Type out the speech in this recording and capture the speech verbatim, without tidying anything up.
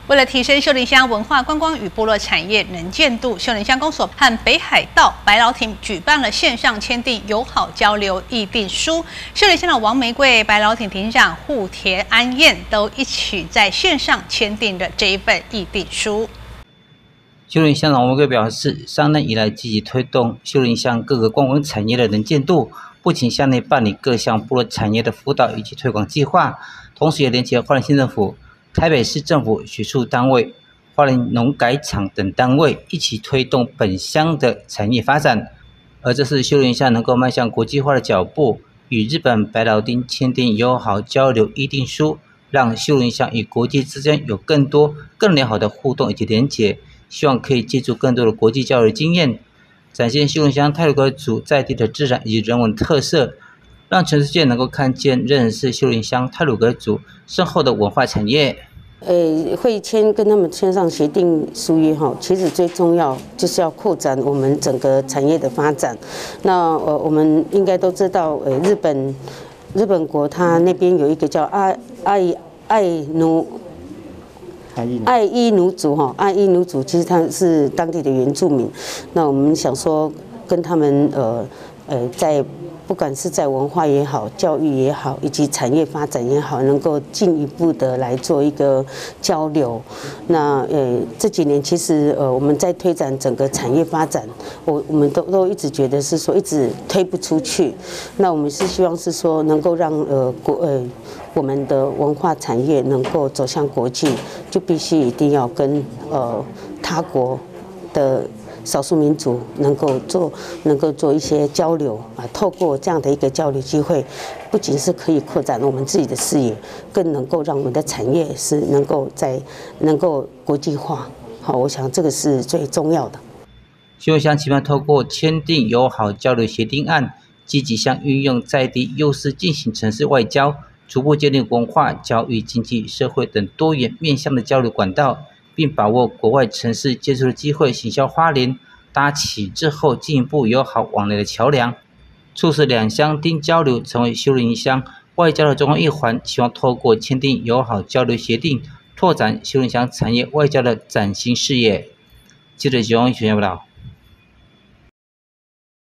为了提升秀林乡文化观光与部落产业能见度，秀林乡公所和北海道白老町举办了线上签订友好交流议定书。秀林乡的王玫瑰、白老町町长户田安彦都一起在线上签订了这一份议定书。 秀林乡长王玫瑰表示，上任以来积极推动秀林乡各个观光产业的能见度，不仅乡内办理各项部落产业的辅导以及推广计划，同时也连结花莲县政府、台北市政府学术单位、花莲农改场等单位一起推动本乡的产业发展。而这是秀林乡能够迈向国际化的脚步，与日本白老町签订友好交流议定书，让秀林乡与国际之间有更多、更良好的互动以及连结。希望可以借助更多的国际交流经验，展现秀林乡太鲁阁族在地的自然以及人文特色，让全世界能够看见、认识秀林乡太鲁阁族深厚的文化产业。 呃，会签跟他们签上协定书约哈，其实最重要就是要扩展我们整个产业的发展。那呃，我们应该都知道，呃，日本日本国它那边有一个叫爱爱爱奴。爱伊奴族哈，爱伊奴族其实他是当地的原住民。那我们想说，跟他们呃呃，在不管是在文化也好、教育也好，以及产业发展也好，能够进一步的来做一个交流。那呃这几年其实呃我们在推展整个产业发展，我我们都都一直觉得是说一直推不出去。那我们是希望是说能够让呃国呃。我们的文化产业能够走向国际，就必须一定要跟呃他国的少数民族能够做能够做一些交流啊。透过这样的一个交流机会，不仅是可以扩展我们自己的视野，更能够让我们的产业是能够在能够国际化。好，我想这个是最重要的。 秀林乡期盼透过签订友好交流协定案，积极向运用在地优势进行城市外交。逐步建立文化、教育、经济、社会等多元面向的交流管道，并把握国外城市接触的机会，行销花莲，搭起日后进一步友好往来的桥梁，促使两乡町交流成为秀林乡外交的重要一环。希望透过签订友好交流协定，拓展秀林乡产业外交的崭新视野。记者徐荣全报道。